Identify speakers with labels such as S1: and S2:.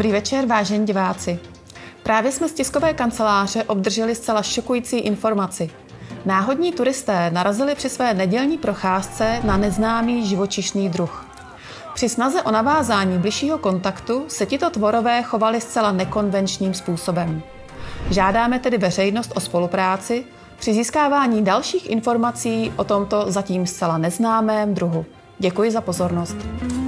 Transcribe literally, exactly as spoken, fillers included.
S1: Dobrý večer, vážení diváci. Právě jsme z tiskové kanceláře obdrželi zcela šokující informaci. Náhodní turisté narazili při své nedělní procházce na neznámý živočišný druh. Při snaze o navázání bližšího kontaktu se tito tvorové chovali zcela nekonvenčním způsobem. Žádáme tedy veřejnost o spolupráci při získávání dalších informací o tomto zatím zcela neznámém druhu. Děkuji za pozornost.